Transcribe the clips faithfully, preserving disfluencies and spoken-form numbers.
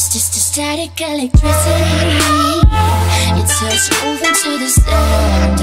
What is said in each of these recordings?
just a static electricity. Your touch moving to the sound.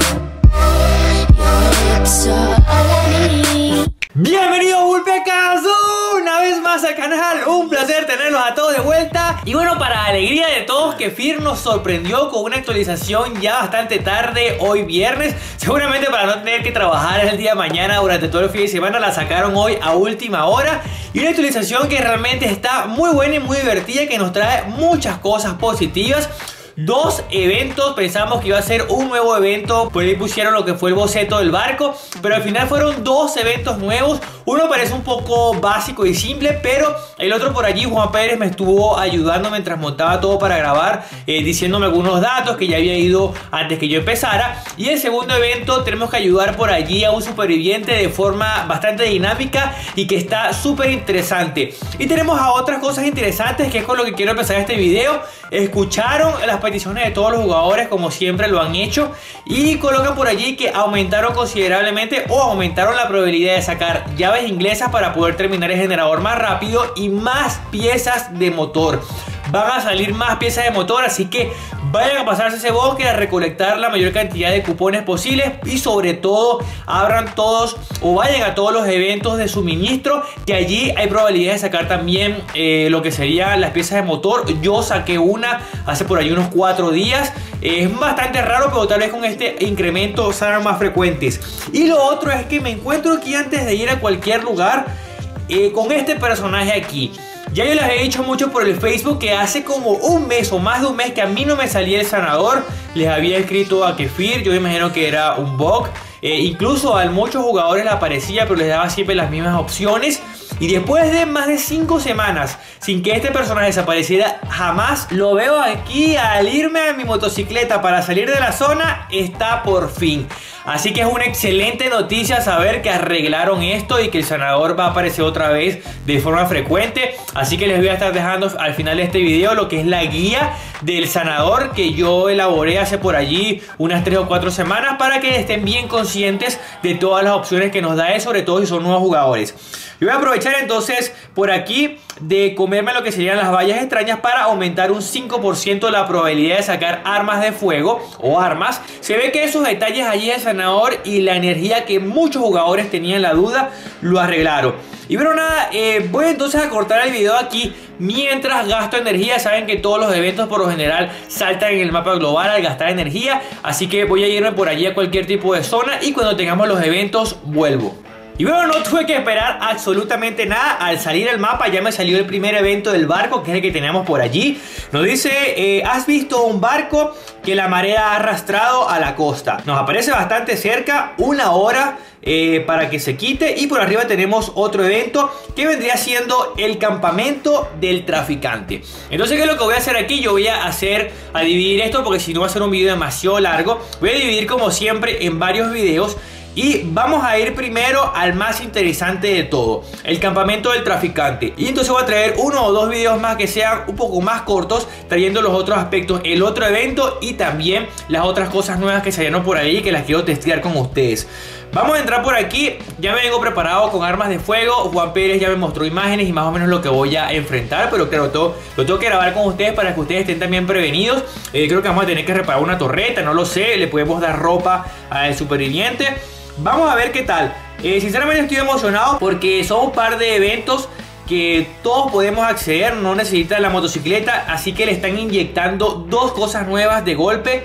Your lips are all I need. Bienvenidos Vulpecas una vez más al canal, un placer tenerlos a todos de vuelta. Y bueno, para alegría de todos, Kefir nos sorprendió con una actualización ya bastante tarde, hoy viernes. Seguramente para no tener que trabajar el día de mañana durante todo el fin de semana, la sacaron hoy a última hora. Y una actualización que realmente está muy buena y muy divertida, que nos trae muchas cosas positivas. Dos eventos, pensamos que iba a ser un nuevo evento, por ahí pusieron lo que fue el boceto del barco, pero al final fueron dos eventos nuevos. Uno parece un poco básico y simple, pero el otro por allí, Juan Pérez me estuvo ayudando mientras montaba todo para grabar, eh, diciéndome algunos datos que ya había ido antes que yo empezara. Y el segundo evento tenemos que ayudar por allí a un superviviente de forma bastante dinámica y que está súper interesante. Y tenemos a otras cosas interesantes, que es con lo que quiero empezar este video. Escucharon las peticiones de todos los jugadores, como siempre lo han hecho, y colocan por allí que aumentaron considerablemente o aumentaron la probabilidad de sacar llaves inglesas para poder terminar el generador más rápido y más piezas de motor. Van a salir más piezas de motor, así que vayan a pasarse ese bosque a recolectar la mayor cantidad de cupones posibles, y sobre todo abran todos o vayan a todos los eventos de suministro, que allí hay probabilidad de sacar también eh, lo que serían las piezas de motor. Yo saqué una hace por ahí unos cuatro días. Es bastante raro, pero tal vez con este incremento serán más frecuentes. Y lo otro es que me encuentro aquí antes de ir a cualquier lugar eh, con este personaje aquí. Ya yo les he dicho mucho por el Facebook que hace como un mes o más de un mes que a mí no me salía el sanador. Les había escrito a Kefir, yo me imagino que era un bug. Eh, incluso a muchos jugadores le aparecía, pero les daba siempre las mismas opciones. Y después de más de cinco semanas sin que este personaje desapareciera jamás, lo veo aquí al irme a mi motocicleta para salir de la zona. Está por fin. Así que es una excelente noticia saber que arreglaron esto y que el sanador va a aparecer otra vez de forma frecuente. Así que les voy a estar dejando al final de este video lo que es la guía del sanador que yo elaboré hace por allí unas tres o cuatro semanas, para que estén bien conscientes de todas las opciones que nos da él, sobre todo si son nuevos jugadores. Yo voy a aprovechar entonces por aquí de comerme lo que serían las vallas extrañas para aumentar un cinco por ciento la probabilidad de sacar armas de fuego o armas. Se ve que esos detalles allí del sanador y la energía que muchos jugadores tenían la duda, lo arreglaron. Y bueno, nada, eh, voy entonces a cortar el video aquí mientras gasto energía. Saben que todos los eventos por lo general saltan en el mapa global al gastar energía, así que voy a irme por allí a cualquier tipo de zona y cuando tengamos los eventos vuelvo. Y bueno, no tuve que esperar absolutamente nada. Al salir al mapa ya me salió el primer evento del barco, que es el que tenemos por allí. Nos dice, eh, has visto un barco que la marea ha arrastrado a la costa. Nos aparece bastante cerca, una hora eh, para que se quite. Y por arriba tenemos otro evento que vendría siendo el campamento del traficante. Entonces, ¿qué es lo que voy a hacer aquí? Yo voy a hacer, a dividir esto, porque si no va a ser un video demasiado largo. Voy a dividir como siempre en varios videos. Y vamos a ir primero al más interesante de todo, el campamento del traficante. Y entonces voy a traer uno o dos videos más que sean un poco más cortos, trayendo los otros aspectos, el otro evento y también las otras cosas nuevas que salieron por ahí, que las quiero testear con ustedes. Vamos a entrar por aquí. Ya me vengo preparado con armas de fuego. Juan Pérez ya me mostró imágenes y más o menos lo que voy a enfrentar, pero claro, todo, lo tengo que grabar con ustedes para que ustedes estén también prevenidos. eh, Creo que vamos a tener que reparar una torreta, no lo sé. Le podemos dar ropa al superviviente. Vamos a ver qué tal. eh, Sinceramente estoy emocionado porque son un par de eventos que todos podemos acceder, no necesitan la motocicleta, así que le están inyectando dos cosas nuevas de golpe.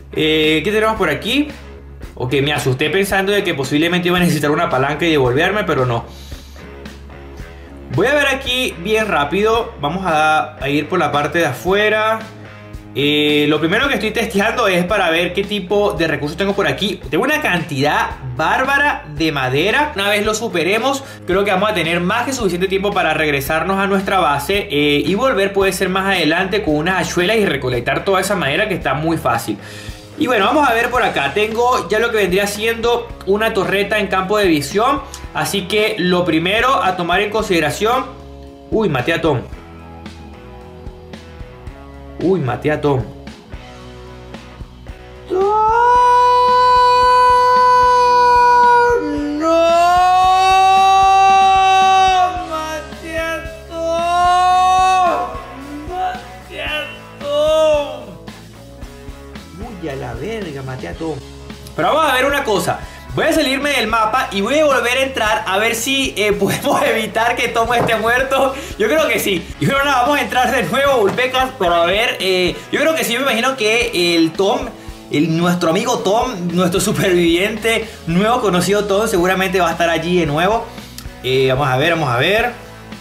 eh, ¿Qué tenemos por aquí? Ok, me asusté pensando de que posiblemente iba a necesitar una palanca y devolverme, pero no. Voy a ver aquí bien rápido. Vamos a, a ir por la parte de afuera. Eh, lo primero que estoy testeando es para ver qué tipo de recursos tengo por aquí. Tengo una cantidad bárbara de madera. Una vez lo superemos, creo que vamos a tener más que suficiente tiempo para regresarnos a nuestra base eh, y volver, puede ser más adelante, con unas hachuelas y recolectar toda esa madera, que está muy fácil. Y bueno, vamos a ver por acá. Tengo ya lo que vendría siendo una torreta en campo de visión, así que lo primero a tomar en consideración... Uy, maté a Tom. Uy, maté a Tom. la verga, maté a Tom. Pero vamos a ver una cosa. Voy a salirme del mapa y voy a volver a entrar a ver si eh, podemos evitar que Tom esté muerto. Yo creo que sí. Y bueno, nada, vamos a entrar de nuevo, Vulpecas, para ver. Eh, yo creo que sí, me imagino que el Tom, el, nuestro amigo Tom, nuestro superviviente, nuevo conocido Tom, seguramente va a estar allí de nuevo. Eh, vamos a ver, vamos a ver.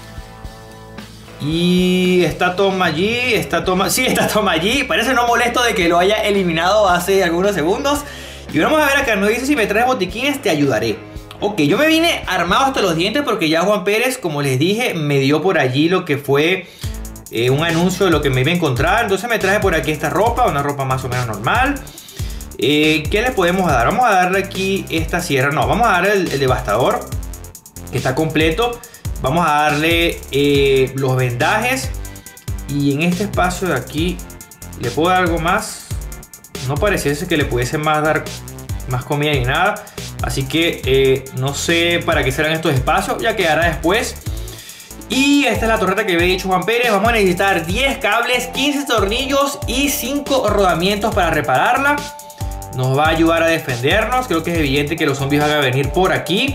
Y está Tom allí, está Tom... Sí, está Tom allí. Parece no molesto de que lo haya eliminado hace algunos segundos. Y vamos a ver acá, nos dice: si me traes botiquines te ayudaré. Ok, yo me vine armado hasta los dientes porque ya Juan Pérez, como les dije, me dio por allí lo que fue eh, un anuncio de lo que me iba a encontrar. Entonces me traje por aquí esta ropa, una ropa más o menos normal. eh, ¿Qué le podemos dar? Vamos a darle aquí esta sierra. No, vamos a darle el, el devastador, que está completo. Vamos a darle eh, los vendajes. Y en este espacio de aquí, ¿le puedo dar algo más? No pareciese que le pudiese más dar más comida ni nada. Así que eh, no sé para qué serán estos espacios. Ya quedará después. Y esta es la torreta que había dicho Juan Pérez. Vamos a necesitar diez cables, quince tornillos y cinco rodamientos para repararla. Nos va a ayudar a defendernos. Creo que es evidente que los zombies van a venir por aquí.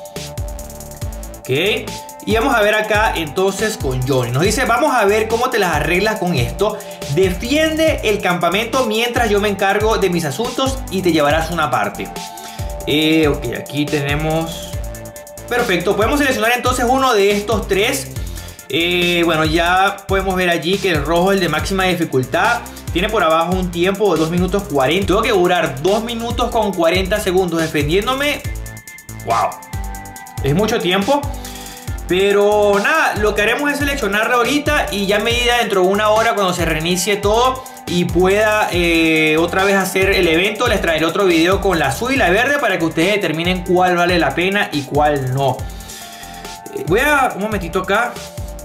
Ok. Y vamos a ver acá entonces con Johnny. Nos dice: vamos a ver cómo te las arreglas con esto. Defiende el campamento mientras yo me encargo de mis asuntos y te llevarás una parte. Eh, ok, aquí tenemos... Perfecto, podemos seleccionar entonces uno de estos tres. Eh, bueno, ya podemos ver allí que el rojo es el de máxima dificultad. Tiene por abajo un tiempo de dos minutos cuarenta. Tengo que durar dos minutos con cuarenta segundos defendiéndome. Wow, es mucho tiempo. Pero nada, lo que haremos es seleccionarla ahorita y ya a medida dentro de una hora, cuando se reinicie todo y pueda eh, otra vez hacer el evento, les traeré otro video con la azul y la verde para que ustedes determinen cuál vale la pena y cuál no. Eh, voy a un momentito acá.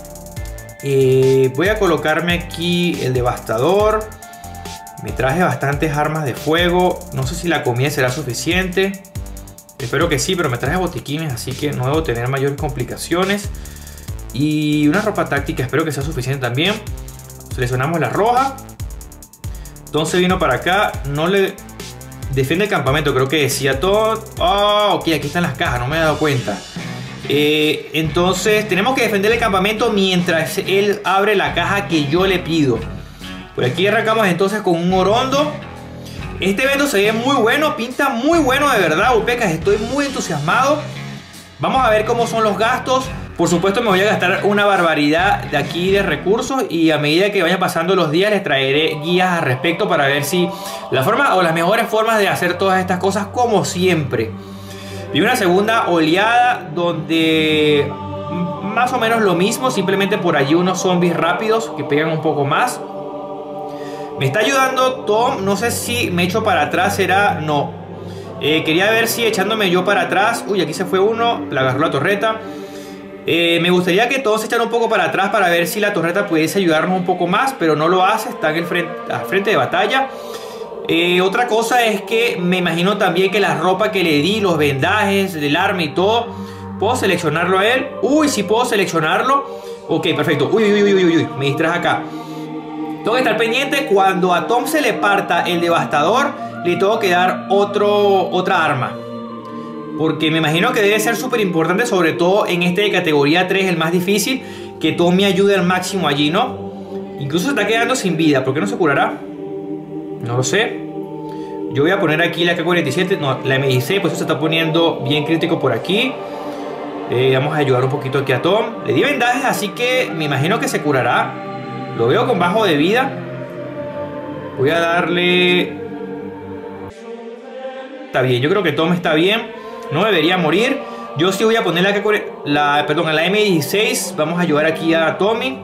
Eh, voy a colocarme aquí el devastador. Me traje bastantes armas de fuego. No sé si la comida será suficiente. Espero que sí, pero me traje botiquines, así que no debo tener mayores complicaciones. Y una ropa táctica, espero que sea suficiente también. Seleccionamos la roja. Entonces vino para acá. No le... Defiende el campamento, creo que decía todo. Oh, ok, aquí están las cajas, no me he dado cuenta. Eh, entonces tenemos que defender el campamento mientras él abre la caja que yo le pido. Por aquí arrancamos entonces con un orondo. Este evento se ve muy bueno, pinta muy bueno de verdad, Vulpecas, estoy muy entusiasmado. Vamos a ver cómo son los gastos. Por supuesto me voy a gastar una barbaridad de aquí de recursos y a medida que vayan pasando los días les traeré guías al respecto para ver si la forma o las mejores formas de hacer todas estas cosas como siempre. Y una segunda oleada donde más o menos lo mismo, simplemente por allí unos zombies rápidos que pegan un poco más. Me está ayudando Tom, no sé si me echo para atrás, será, no. Eh, quería ver si echándome yo para atrás, uy, aquí se fue uno, la agarró la torreta. Eh, me gustaría que todos se echaran un poco para atrás para ver si la torreta pudiese ayudarnos un poco más, pero no lo hace, está en el frente, al frente de batalla. Eh, otra cosa es que me imagino también que la ropa que le di, los vendajes, el arma y todo, ¿puedo seleccionarlo a él? Uy, sí puedo seleccionarlo. Ok, perfecto, uy, uy, uy, uy, uy, me distraje acá. Tengo que estar pendiente cuando a Tom se le parta el devastador, le tengo que dar otro, otra arma. Porque me imagino que debe ser súper importante, sobre todo en este de categoría tres, el más difícil, que Tom me ayude al máximo allí, ¿no? Incluso se está quedando sin vida, ¿por qué no se curará? No lo sé. Yo voy a poner aquí la K cuarenta y siete, no, la M dieciséis, pues eso se está poniendo bien crítico por aquí. Eh, vamos a ayudar un poquito aquí a Tom. Le di vendajes, así que me imagino que se curará. Lo veo con bajo de vida. Voy a darle... Está bien, yo creo que Tom está bien. No debería morir. Yo sí voy a poner la, la, perdón, a la M dieciséis. Vamos a ayudar aquí a Tommy.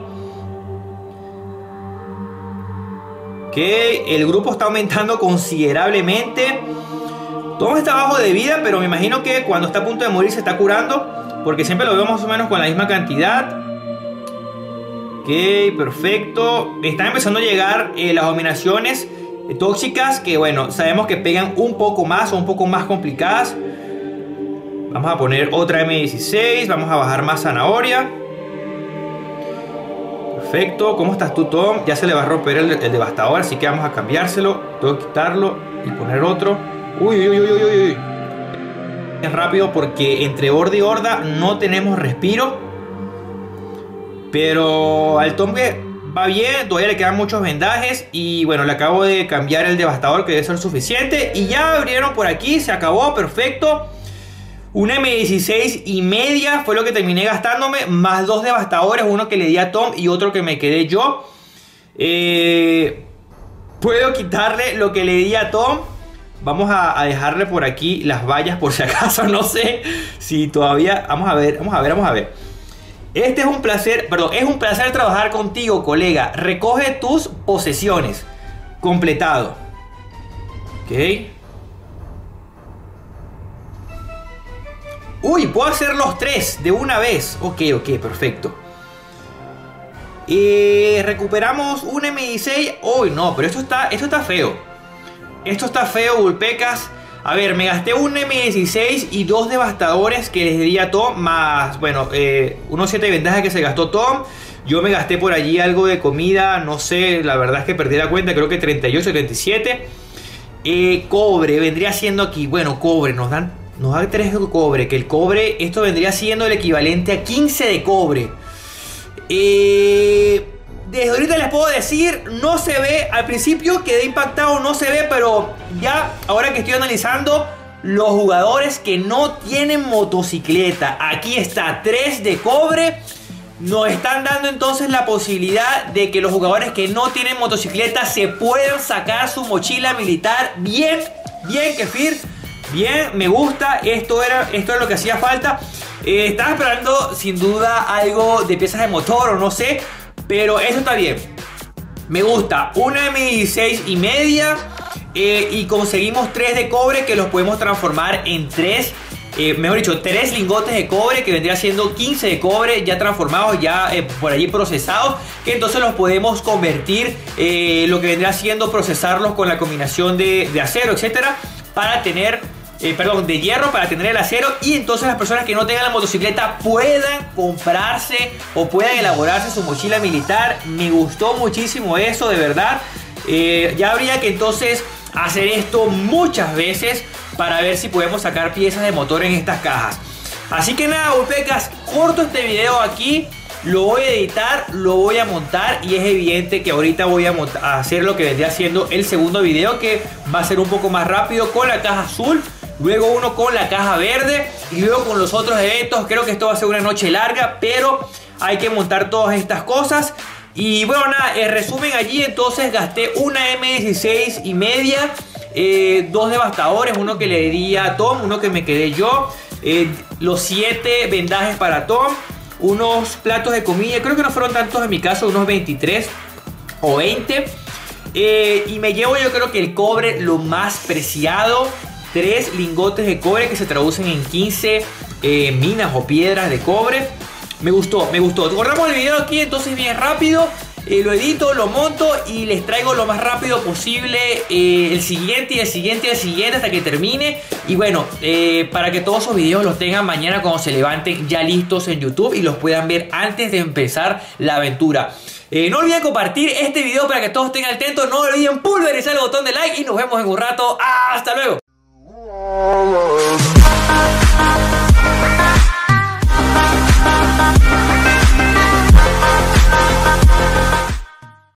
Ok, el grupo está aumentando considerablemente. Tom está bajo de vida, pero me imagino que cuando está a punto de morir se está curando, porque siempre lo veo más o menos con la misma cantidad. Ok, perfecto. Están empezando a llegar eh, las dominaciones eh, tóxicas, que bueno, sabemos que pegan un poco más o un poco más complicadas. Vamos a poner otra M dieciséis. Vamos a bajar más zanahoria. Perfecto. ¿Cómo estás tú, Tom? Ya se le va a romper el, el devastador, así que vamos a cambiárselo. Tengo que quitarlo y poner otro. Uy, uy, uy, uy, uy, uy. Es rápido porque entre horda y horda no tenemos respiro. Pero al Tom que va bien, todavía le quedan muchos vendajes. Y bueno, le acabo de cambiar el devastador, que debe ser suficiente. Y ya abrieron por aquí, se acabó, perfecto. Una eme dieciséis y media fue lo que terminé gastándome, más dos devastadores, uno que le di a Tom y otro que me quedé yo. Eh, puedo quitarle lo que le di a Tom. Vamos a, a dejarle por aquí las vallas por si acaso, no sé si todavía... Vamos a ver, vamos a ver, vamos a ver. Este es un placer, perdón, es un placer trabajar contigo, colega. Recoge tus posesiones. Completado. Ok. Uy, puedo hacer los tres de una vez. Ok, ok, perfecto. Eh, recuperamos un eme dieciséis. Uy, no, pero esto está, esto está feo. Esto está feo, Vulpecas. A ver, me gasté un eme dieciséis y dos devastadores que les di a Tom. Más, bueno, eh, unos siete vendajas que se gastó Tom. Yo me gasté por allí algo de comida. No sé, la verdad es que perdí la cuenta. Creo que treinta y ocho, treinta y siete. Eh, cobre, vendría siendo aquí. Bueno, cobre, nos dan... Nos da tres de cobre, que el cobre, esto vendría siendo el equivalente a quince de cobre. Eh, desde ahorita les puedo decir, no se ve, al principio quedé impactado, no se ve, pero ya, ahora que estoy analizando, los jugadores que no tienen motocicleta, aquí está, tres de cobre. Nos están dando entonces la posibilidad de que los jugadores que no tienen motocicleta se puedan sacar su mochila militar. Bien, bien, Kefir. Bien, me gusta, esto era, esto es lo que hacía falta. eh, Estaba esperando sin duda algo de piezas de motor o no sé, pero eso está bien. Me gusta, una eme dieciséis y media eh, y conseguimos tres de cobre que los podemos transformar en tres, eh, mejor dicho, tres lingotes de cobre, que vendría siendo quince de cobre ya transformados, ya eh, por allí procesados, que entonces los podemos convertir, eh, lo que vendría siendo procesarlos con la combinación de, de acero, etcétera, para tener... Eh, perdón, de hierro, para tener el acero. Y entonces las personas que no tengan la motocicleta puedan comprarse o puedan elaborarse su mochila militar. Me gustó muchísimo eso, de verdad. eh, Ya habría que entonces hacer esto muchas veces para ver si podemos sacar piezas de motor en estas cajas. Así que nada, Vulpecas, corto este video aquí. Lo voy a editar, lo voy a montar y es evidente que ahorita voy a, a hacer lo que vendría siendo el segundo video, que va a ser un poco más rápido con la caja azul. Luego uno con la caja verde y luego con los otros eventos. Creo que esto va a ser una noche larga, pero hay que montar todas estas cosas. Y bueno, nada, en resumen, allí entonces gasté una eme dieciséis y media, eh, dos devastadores, uno que le di a Tom, uno que me quedé yo, eh, los siete vendajes para Tom, unos platos de comida, creo que no fueron tantos en mi caso, unos veintitrés o veinte. eh, Y me llevo, yo creo que el cobre, lo más preciado, tres lingotes de cobre que se traducen en quince eh, minas o piedras de cobre. Me gustó, me gustó. Guardamos el video aquí entonces bien rápido. Eh, lo edito, lo monto y les traigo lo más rápido posible eh, el siguiente y el siguiente y el siguiente hasta que termine. Y bueno, eh, para que todos esos videos los tengan mañana cuando se levanten ya listos en YouTube y los puedan ver antes de empezar la aventura. Eh, no olviden compartir este video para que todos estén atentos. No olviden pulverizar el botón de like y nos vemos en un rato. ¡Hasta luego!